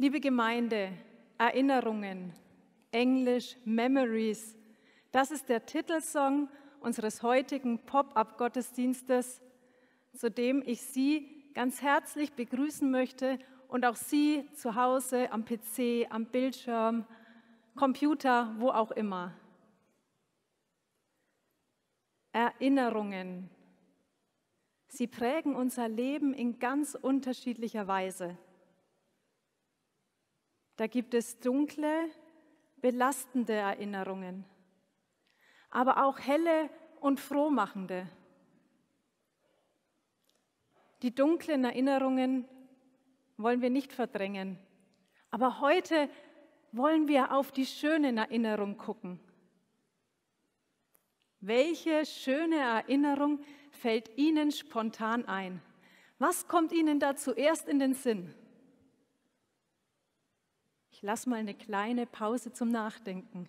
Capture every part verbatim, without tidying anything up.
Liebe Gemeinde, Erinnerungen, Englisch Memories, das ist der Titelsong unseres heutigen Pop-up-Gottesdienstes, zu dem ich Sie ganz herzlich begrüßen möchte und auch Sie zu Hause am P C, am Bildschirm, Computer, wo auch immer. Erinnerungen. Sie prägen unser Leben in ganz unterschiedlicher Weise. Da gibt es dunkle, belastende Erinnerungen, aber auch helle und frohmachende. Die dunklen Erinnerungen wollen wir nicht verdrängen, aber heute wollen wir auf die schönen Erinnerungen gucken. Welche schöne Erinnerung fällt Ihnen spontan ein? Was kommt Ihnen da zuerst in den Sinn? Ich lasse mal eine kleine Pause zum Nachdenken.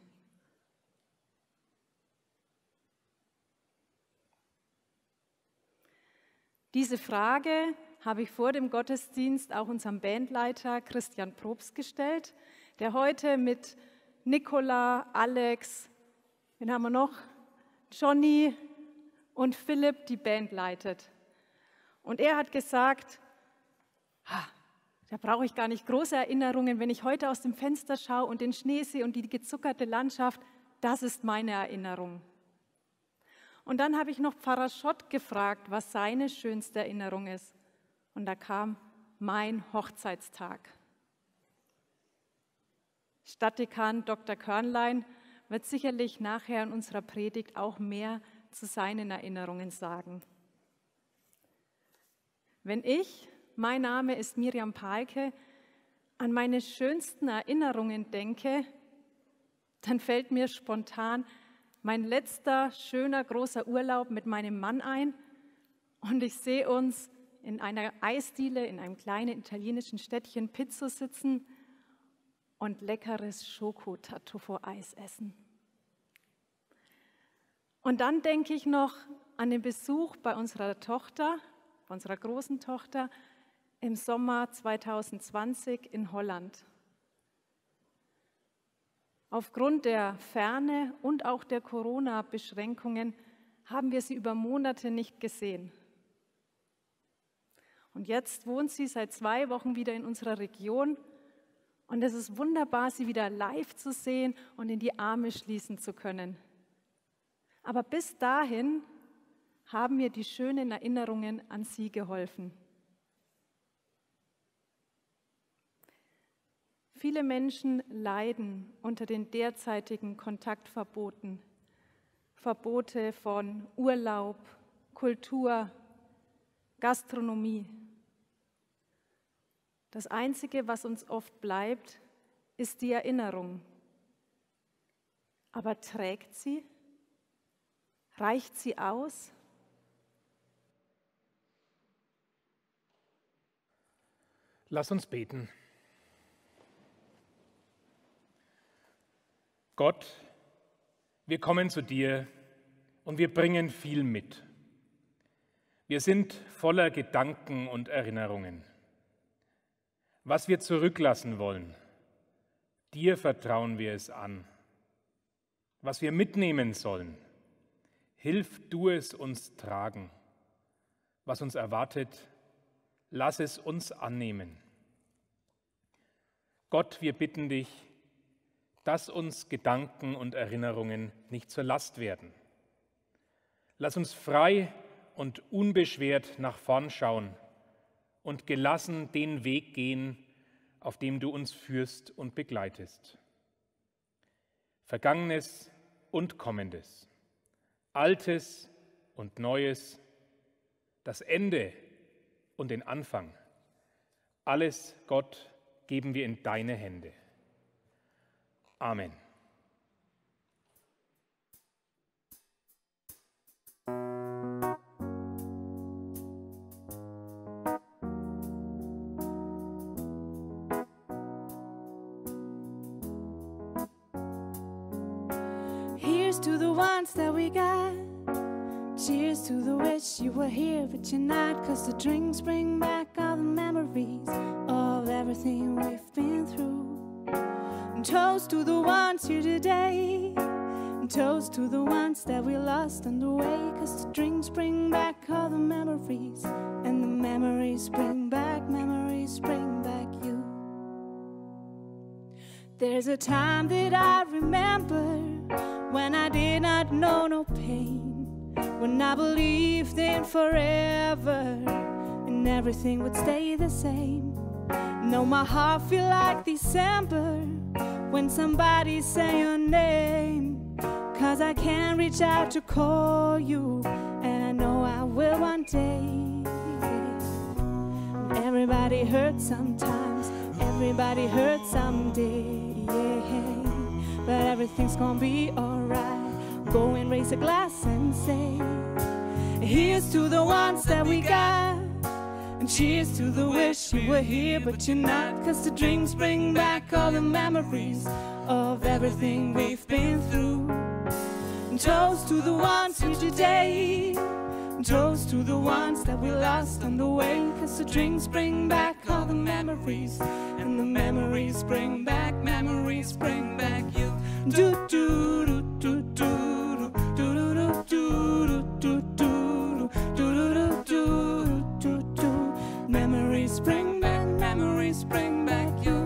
Diese Frage habe ich vor dem Gottesdienst auch unserem Bandleiter Christian Probst gestellt, der heute mit Nicola, Alex, wen haben wir noch? Johnny und Philipp die Band leitet. Und er hat gesagt, ha, da brauche ich gar nicht große Erinnerungen, wenn ich heute aus dem Fenster schaue und den Schnee sehe und die gezuckerte Landschaft, das ist meine Erinnerung. Und dann habe ich noch Pfarrer Schott gefragt, was seine schönste Erinnerung ist. Und da kam mein Hochzeitstag. Stadtdekan Doktor Körnlein wird sicherlich nachher in unserer Predigt auch mehr zu seinen Erinnerungen sagen. Wenn ich, mein Name ist Miriam Pahlke, an meine schönsten Erinnerungen denke, dann fällt mir spontan mein letzter schöner großer Urlaub mit meinem Mann ein und ich sehe uns in einer Eisdiele in einem kleinen italienischen Städtchen Pizzo sitzen und leckeres Schoko-Tartufo-Eis essen. Und dann denke ich noch an den Besuch bei unserer Tochter, bei unserer großen Tochter, im Sommer zweitausendzwanzig in Holland. Aufgrund der Ferne und auch der Corona-Beschränkungen haben wir sie über Monate nicht gesehen. Und jetzt wohnt sie seit zwei Wochen wieder in unserer Region und es ist wunderbar, sie wieder live zu sehen und in die Arme schließen zu können. Aber bis dahin haben mir die schönen Erinnerungen an sie geholfen. Viele Menschen leiden unter den derzeitigen Kontaktverboten. Verbote von Urlaub, Kultur, Gastronomie. Das Einzige, was uns oft bleibt, ist die Erinnerung. Aber trägt sie? Reicht sie aus? Lass uns beten. Gott, wir kommen zu dir und wir bringen viel mit. Wir sind voller Gedanken und Erinnerungen. Was wir zurücklassen wollen, dir vertrauen wir es an. Was wir mitnehmen sollen, hilf du es uns tragen. Was uns erwartet, lass es uns annehmen. Gott, wir bitten dich, dass uns Gedanken und Erinnerungen nicht zur Last werden. Lass uns frei und unbeschwert nach vorn schauen und gelassen den Weg gehen, auf dem du uns führst und begleitest. Vergangenes und Kommendes, Altes und Neues, das Ende und den Anfang, alles, Gott, geben wir in deine Hände. Amen. Here's to the ones that we got. Cheers to the wish you were here, but you're not. 'Cause the drinks bring back all the memories of everything we've been through. ones here today. And toast to the ones that we lost on the way. 'Cause the drinks bring back all the memories. And the memories bring back, memories bring back you. There's a time that I remember when I did not know no pain, when I believed in forever and everything would stay the same. Now my heart feel like December when somebody say your name. 'Cause I can't reach out to call you, and I know I will one day. Everybody hurts sometimes, everybody hurts someday. Yeah. But everything's gonna be alright. Go and raise a glass and say, here's to the ones that we got, and cheers to the wish you were here but you're not. 'Cause the drinks bring back all the memories of everything we've been through. And toast to the ones here today, and toast to the ones that we lost on the way. 'Cause the drinks bring back all the memories, and the memories bring back, memories bring back you. Do do do do do do do do do do do do do do. Memories bring back, memories bring back you.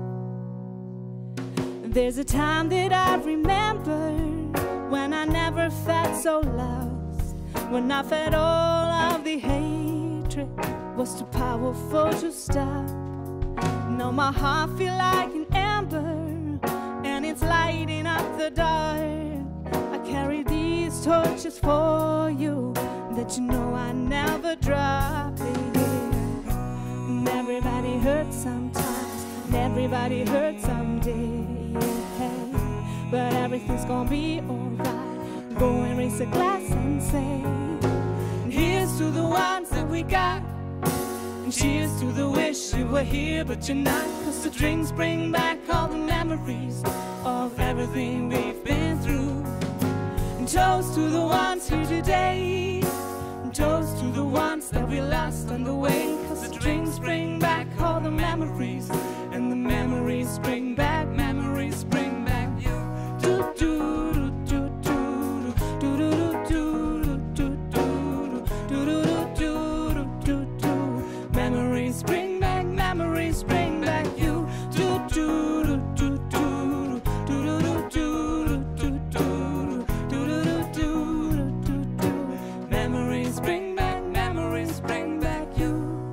There's a time that I remember when I never felt so lost, when I felt all of the hatred was too powerful to stop. Now my heart feel like an ember, and it's lighting up the dark. I carry these torches for you, that you know I never drop it. And everybody hurts sometimes, and everybody hurts someday. Yeah. But everything's gonna be alright. Go and raise a glass and say, and here's to the ones that we got, and cheers to the wish you were here but you're not. 'Cause the drinks bring back all the memories of everything we've been through. And toast to the ones here today, and toast to the ones that we lost on the way. 'Cause the drinks bring back all the memories, and the memories bring back, memories bring back you. Do do do do do do do do do do do do do do. Memories bring back, memories bring back you. Do do do do do do do do do do do do do. Memories bring back, memories bring back you.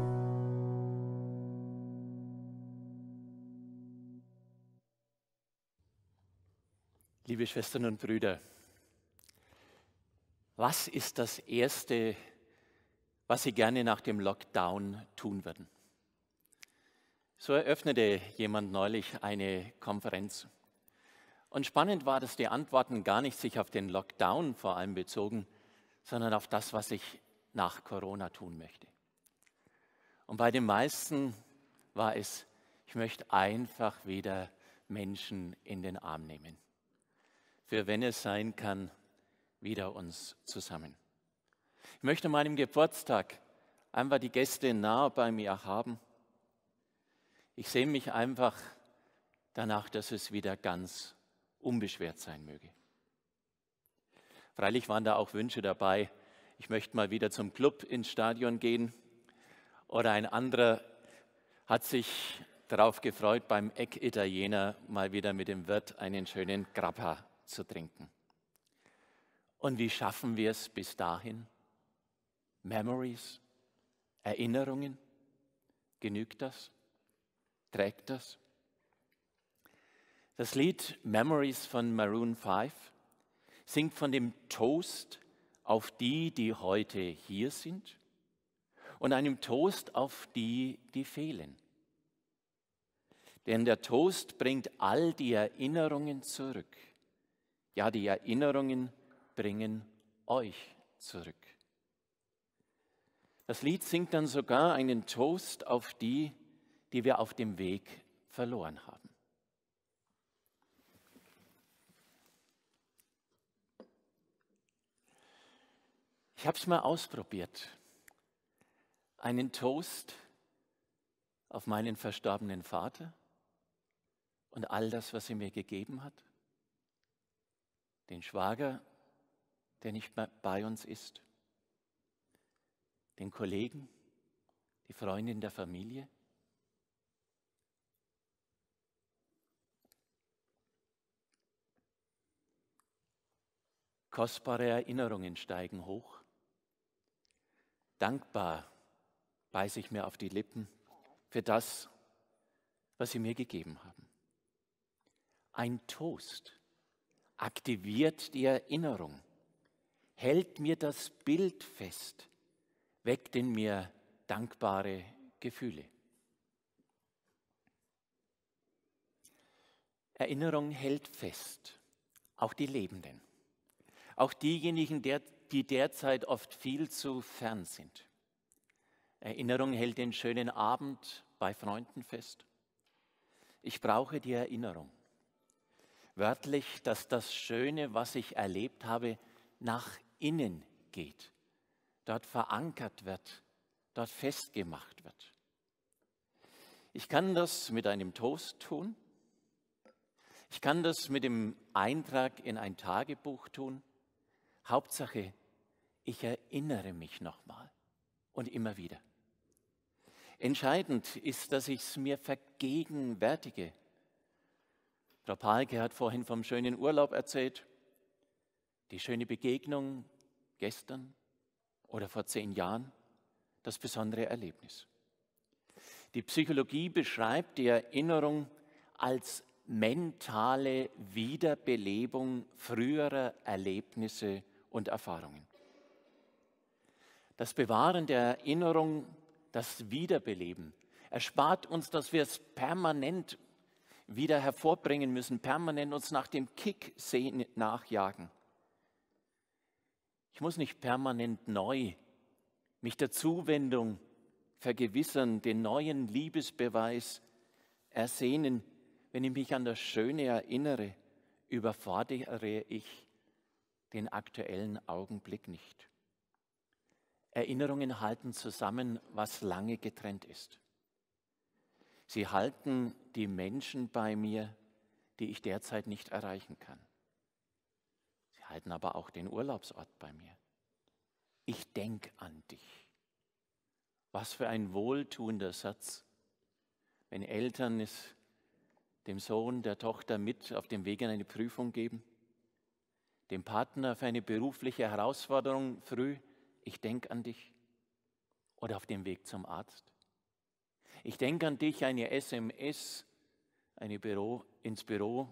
Liebe Schwestern und Brüder, was ist das Erste, was Sie gerne nach dem Lockdown tun würden? So eröffnete jemand neulich eine Konferenz. Und spannend war, dass die Antworten gar nicht sich auf den Lockdown vor allem bezogen, sondern auf das, was ich nach Corona tun möchte. Und bei den meisten war es, ich möchte einfach wieder Menschen in den Arm nehmen. Für wenn es sein kann, wieder uns zusammen. Ich möchte an meinem Geburtstag einfach die Gäste nah bei mir haben. Ich sehne mich einfach danach, dass es wieder ganz unbeschwert sein möge. Freilich waren da auch Wünsche dabei, ich möchte mal wieder zum Club ins Stadion gehen. Oder ein anderer hat sich darauf gefreut, beim Eck-Italiener mal wieder mit dem Wirt einen schönen Grappa zu trinken. Und wie schaffen wir es bis dahin? Memories, Erinnerungen, genügt das? Trägt das? Das Lied Memories von Maroon fünf singt von dem Toast auf die, die heute hier sind, und einem Toast auf die, die fehlen. Denn der Toast bringt all die Erinnerungen zurück. Ja, die Erinnerungen bringen euch zurück. Das Lied singt dann sogar einen Toast auf die, die wir auf dem Weg verloren haben. Ich habe es mal ausprobiert. Einen Toast auf meinen verstorbenen Vater und all das, was er mir gegeben hat. den Schwager, der nicht mehr bei uns ist, den Kollegen, die Freundin der Familie. Kostbare Erinnerungen steigen hoch. Dankbar beiße ich mir auf die Lippen für das, was sie mir gegeben haben. Ein Toast aktiviert die Erinnerung, hält mir das Bild fest, weckt in mir dankbare Gefühle. Erinnerung hält fest, auch die Lebenden, auch diejenigen, die derzeit oft viel zu fern sind. Erinnerung hält den schönen Abend bei Freunden fest. Ich brauche die Erinnerung. Wörtlich, dass das Schöne, was ich erlebt habe, nach innen geht, dort verankert wird, dort festgemacht wird. Ich kann das mit einem Toast tun. Ich kann das mit dem Eintrag in ein Tagebuch tun. Hauptsache, ich erinnere mich nochmal und immer wieder. Entscheidend ist, dass ich es mir vergegenwärtige. Frau Palke hat vorhin vom schönen Urlaub erzählt, die schöne Begegnung gestern oder vor zehn Jahren, das besondere Erlebnis. Die Psychologie beschreibt die Erinnerung als mentale Wiederbelebung früherer Erlebnisse und Erfahrungen. Das Bewahren der Erinnerung, das Wiederbeleben, erspart uns, dass wir es permanent wieder hervorbringen müssen, permanent uns nach dem Kick sehen, nachjagen. Ich muss nicht permanent neu mich der Zuwendung vergewissern, den neuen Liebesbeweis ersehnen. Wenn ich mich an das Schöne erinnere, überfordere ich den aktuellen Augenblick nicht. Erinnerungen halten zusammen, was lange getrennt ist. Sie halten die Menschen bei mir, die ich derzeit nicht erreichen kann. Sie halten aber auch den Urlaubsort bei mir. Ich denke an dich. Was für ein wohltuender Satz, wenn Eltern es dem Sohn, der Tochter mit auf dem Weg in eine Prüfung geben, dem Partner für eine berufliche Herausforderung früh, ich denke an dich, oder auf dem Weg zum Arzt. Ich denke an dich, eine S M S, eine Büro, ins Büro.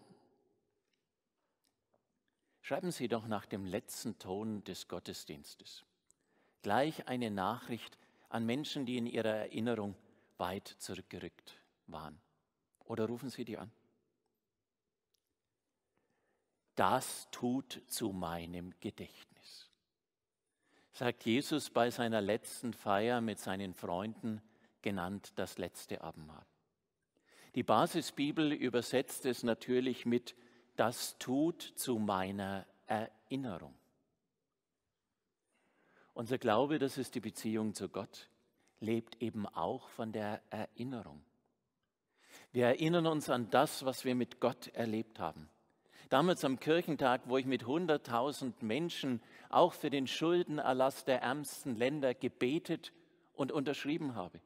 Schreiben Sie doch nach dem letzten Ton des Gottesdienstes gleich eine Nachricht an Menschen, die in ihrer Erinnerung weit zurückgerückt waren. Oder rufen Sie die an. Das tut zu meinem Gedächtnis, sagt Jesus bei seiner letzten Feier mit seinen Freunden, genannt das letzte Abendmahl. Die Basisbibel übersetzt es natürlich mit das tut zu meiner Erinnerung. Unser Glaube, das ist die Beziehung zu Gott, lebt eben auch von der Erinnerung. Wir erinnern uns an das, was wir mit Gott erlebt haben. Damals am Kirchentag, wo ich mit hunderttausend Menschen auch für den Schuldenerlass der ärmsten Länder gebetet und unterschrieben habe.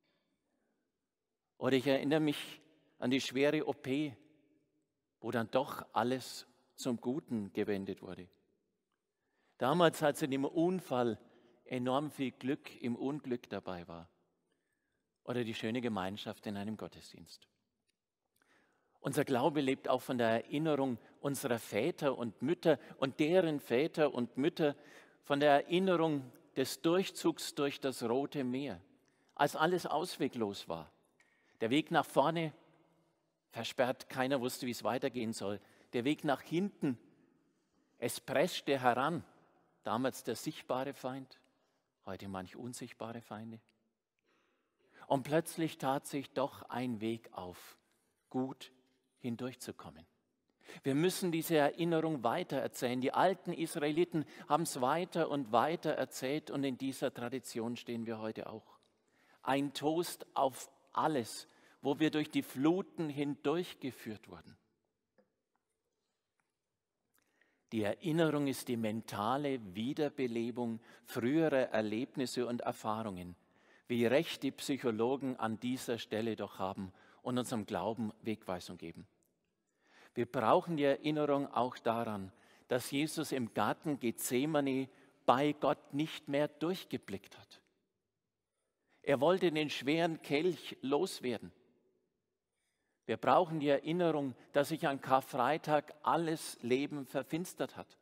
Oder ich erinnere mich an die schwere O P, wo dann doch alles zum Guten gewendet wurde. Damals, als in dem Unfall enorm viel Glück im Unglück dabei war. Oder die schöne Gemeinschaft in einem Gottesdienst. Unser Glaube lebt auch von der Erinnerung unserer Väter und Mütter und deren Väter und Mütter, von der Erinnerung des Durchzugs durch das Rote Meer, als alles ausweglos war. Der Weg nach vorne versperrt, keiner wusste, wie es weitergehen soll. Der Weg nach hinten, es preschte heran, damals der sichtbare Feind, heute manch unsichtbare Feinde. Und plötzlich tat sich doch ein Weg auf, gut hindurchzukommen. Wir müssen diese Erinnerung weitererzählen. Die alten Israeliten haben es weiter und weiter erzählt und in dieser Tradition stehen wir heute auch. Ein Toast auf alles, wo wir durch die Fluten hindurchgeführt wurden. Die Erinnerung ist die mentale Wiederbelebung früherer Erlebnisse und Erfahrungen, wie recht die Psychologen an dieser Stelle doch haben und unserem Glauben Wegweisung geben. Wir brauchen die Erinnerung auch daran, dass Jesus im Garten Gethsemane bei Gott nicht mehr durchgeblickt hat. Er wollte den schweren Kelch loswerden. Wir brauchen die Erinnerung, dass sich an Karfreitag alles Leben verfinstert hat.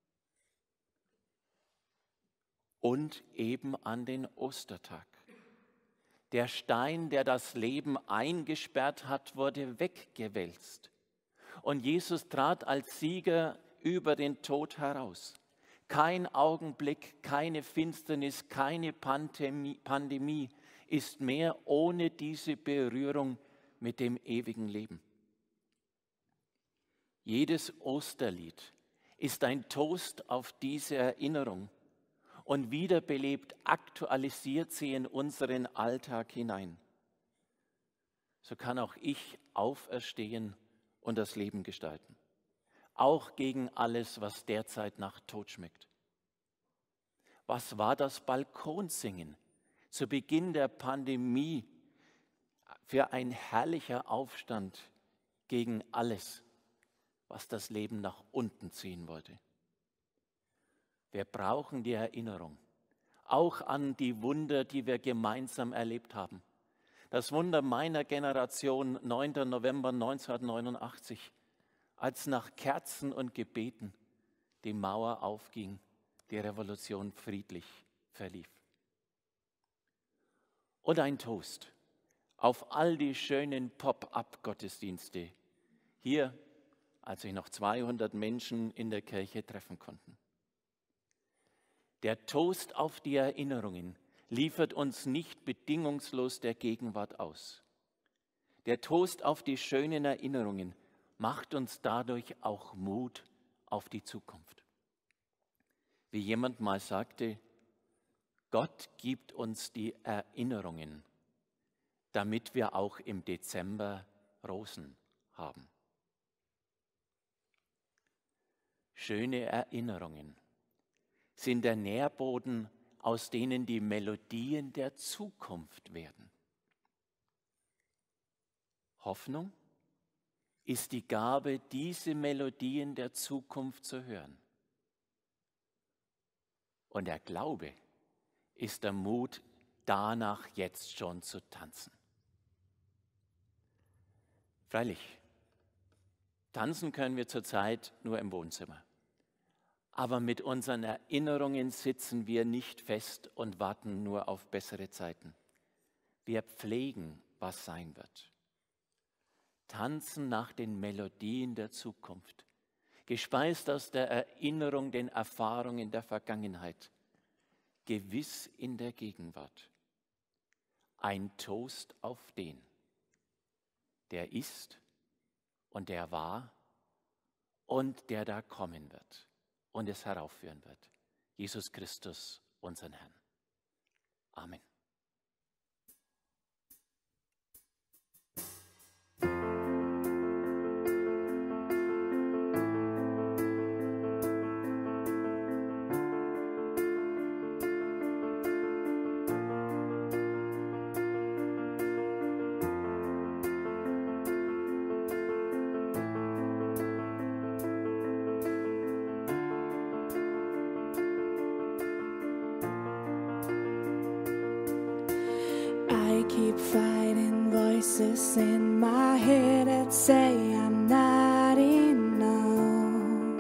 Und eben an den Ostertag. Der Stein, der das Leben eingesperrt hat, wurde weggewälzt. Und Jesus trat als Sieger über den Tod heraus. Kein Augenblick, keine Finsternis, keine Pandemie, Pandemie ist mehr ohne diese Berührung mit dem ewigen Leben. Jedes Osterlied ist ein Toast auf diese Erinnerung und wiederbelebt, aktualisiert sie in unseren Alltag hinein. So kann auch ich auferstehen und das Leben gestalten. Auch gegen alles, was derzeit nach Tod schmeckt. Was war das Balkonsingen zu Beginn der Pandemie für ein herrlicher Aufstand gegen alles, was das Leben nach unten ziehen wollte? Wir brauchen die Erinnerung, auch an die Wunder, die wir gemeinsam erlebt haben. Das Wunder meiner Generation, neunter November neunzehnhundertneunundachtzig, als nach Kerzen und Gebeten die Mauer aufging, die Revolution friedlich verlief. Und ein Toast auf all die schönen Pop-up-Gottesdienste hier, als sich noch zweihundert Menschen in der Kirche treffen konnten. Der Toast auf die Erinnerungen liefert uns nicht bedingungslos der Gegenwart aus. Der Toast auf die schönen Erinnerungen macht uns dadurch auch Mut auf die Zukunft. Wie jemand mal sagte, Gott gibt uns die Erinnerungen, damit wir auch im Dezember Rosen haben. Schöne Erinnerungen sind der Nährboden, aus denen die Melodien der Zukunft werden. Hoffnung ist die Gabe, diese Melodien der Zukunft zu hören. Und der Glaube ist der Mut, danach jetzt schon zu tanzen. Freilich, tanzen können wir zurzeit nur im Wohnzimmer. Aber mit unseren Erinnerungen sitzen wir nicht fest und warten nur auf bessere Zeiten. Wir pflegen, was sein wird. Tanzen nach den Melodien der Zukunft, gespeist aus der Erinnerung, den Erfahrungen der Vergangenheit, gewiss in der Gegenwart. Ein Toast auf den, der ist und der war und der da kommen wird und es heraufführen wird. Jesus Christus, unseren Herrn. Amen. Keep fighting voices in my head that say I'm not enough.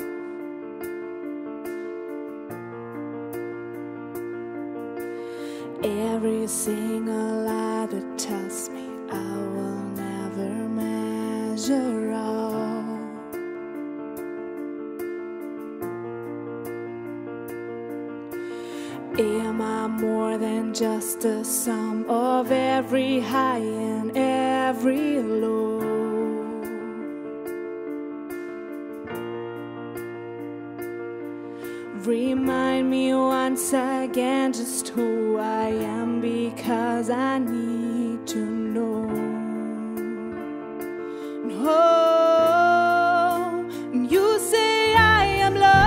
Every single lie that tells me I will never measure up. Am I more than just a sum of every high and every low? Remind me once again just who I am, because I need to know. Oh, you say I am loved.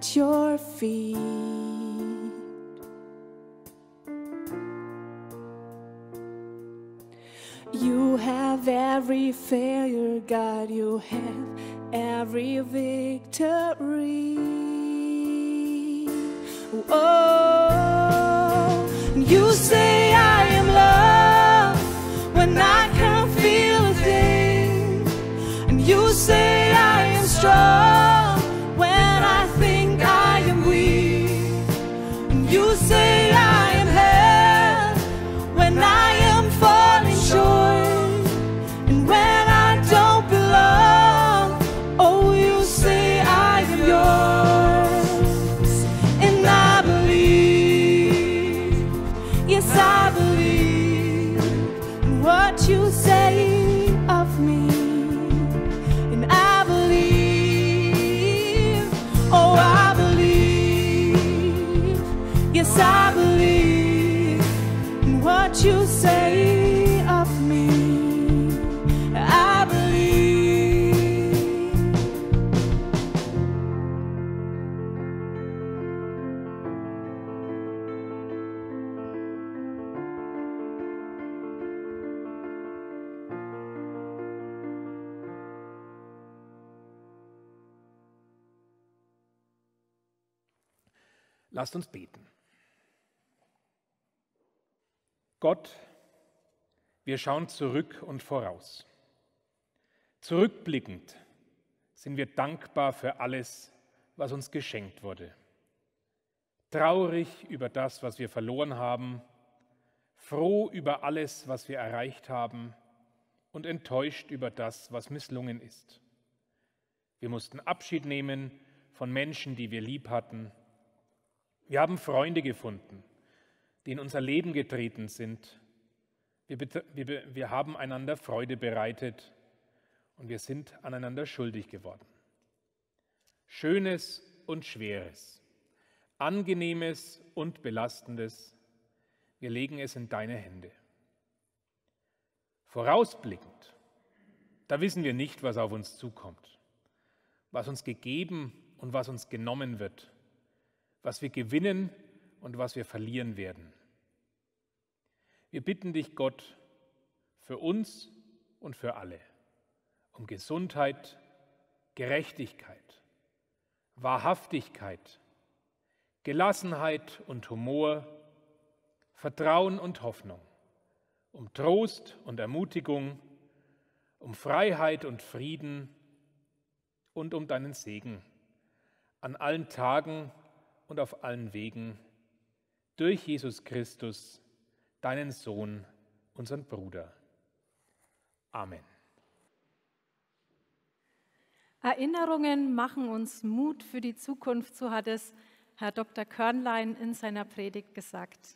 at your feet. You have every failure, God, you have every victory. Oh, you say I am loved when I can't feel a thing, and you say I am strong when I think I am weak, and you say I am held when I am falling short, and when I don't belong, oh, you say I am yours, and I believe, yes, I believe in what you say of me, and I believe, oh, I believe, yes, I believe in what you say of me, I believe. Lasst uns beten. Gott, wir schauen zurück und voraus. Zurückblickend sind wir dankbar für alles, was uns geschenkt wurde. Traurig über das, was wir verloren haben, froh über alles, was wir erreicht haben und enttäuscht über das, was misslungen ist. Wir mussten Abschied nehmen von Menschen, die wir lieb hatten. Wir haben Freunde gefunden, die in unser Leben getreten sind. Wir, wir, wir haben einander Freude bereitet und wir sind aneinander schuldig geworden. Schönes und Schweres, Angenehmes und Belastendes, wir legen es in deine Hände. Vorausblickend, da wissen wir nicht, was auf uns zukommt, was uns gegeben und was uns genommen wird, was wir gewinnen und was wir verlieren werden. Wir bitten dich, Gott, für uns und für alle, um Gesundheit, Gerechtigkeit, Wahrhaftigkeit, Gelassenheit und Humor, Vertrauen und Hoffnung, um Trost und Ermutigung, um Freiheit und Frieden und um deinen Segen an allen Tagen und auf allen Wegen, durch Jesus Christus, deinen Sohn, unseren Bruder. Amen. Erinnerungen machen uns Mut für die Zukunft, so hat es Herr Doktor Körnlein in seiner Predigt gesagt.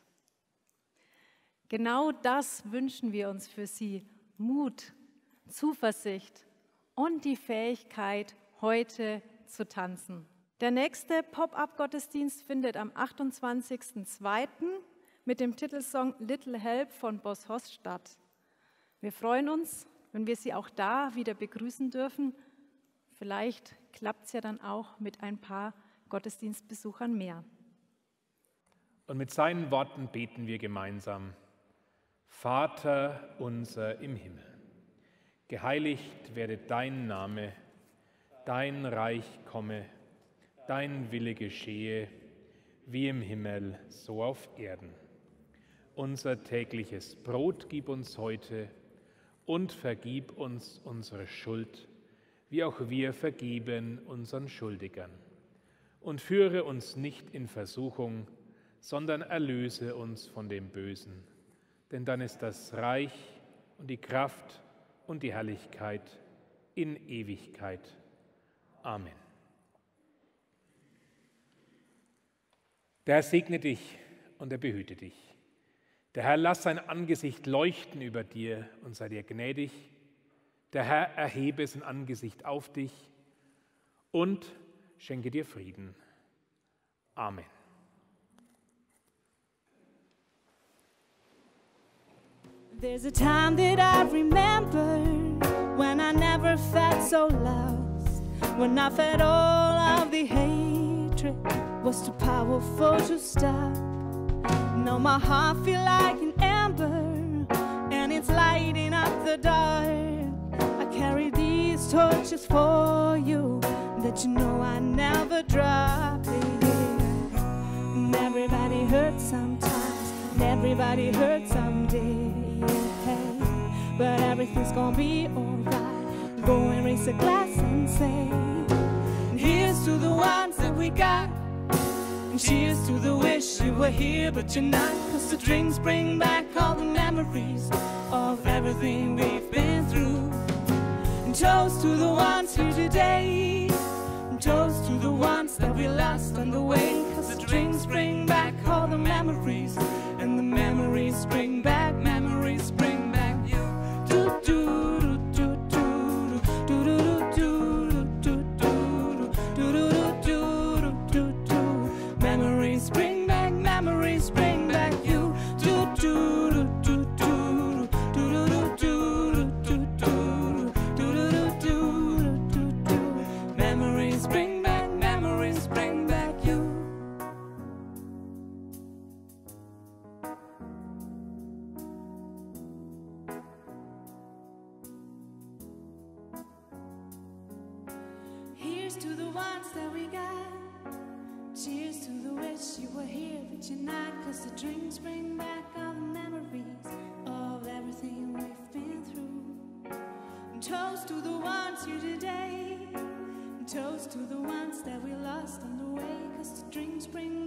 Genau das wünschen wir uns für Sie: Mut, Zuversicht und die Fähigkeit, heute zu tanzen. Der nächste Pop-up-Gottesdienst findet am achtundzwanzigsten zweiten mit dem Titelsong Little Help von Boss Hoss statt. Wir freuen uns, wenn wir Sie auch da wieder begrüßen dürfen. Vielleicht klappt es ja dann auch mit ein paar Gottesdienstbesuchern mehr. Und mit seinen Worten beten wir gemeinsam: Vater unser im Himmel, geheiligt werde dein Name, dein Reich komme, dein Wille geschehe, wie im Himmel, so auf Erden. Unser tägliches Brot gib uns heute und vergib uns unsere Schuld, wie auch wir vergeben unseren Schuldigern. Und führe uns nicht in Versuchung, sondern erlöse uns von dem Bösen. Denn dann ist das Reich und die Kraft und die Herrlichkeit in Ewigkeit. Amen. Der Herr segne dich und er behüte dich. Der Herr lass sein Angesicht leuchten über dir und sei dir gnädig. Der Herr erhebe sein Angesicht auf dich und schenke dir Frieden. Amen. There's a time that I remember when I never felt so lost, when I felt all of the hate hatred was too powerful to stop. Now my heart feels like an ember, and it's lighting up the dark. I carry these torches for you, that you know I never drop it. And everybody hurts sometimes, and everybody hurts someday. Yeah. But everything's gonna be alright. Go and raise a glass and say, and here's to the ones that we got. And cheers to the wish you were here but you're not. Cause the drinks bring back all the memories of everything we've been through. And toast to the ones here today, and toast to the ones that we lost on the way. Cause the drinks bring back all the memories, and the memories bring back, memories bring back you. Do do do do do do do do do do do do do do do. Memories bring back, memories bring back you. Do do do do do do do do do do do do do. Memories bring back, memories bring back you. Here's to the ones that we got. Cheers to the wish you were here but you're not. Cause the drinks bring back all the memories of everything we've been through. And toast to the ones here today, and toast to the ones that we lost on the way. Cause the drinks bring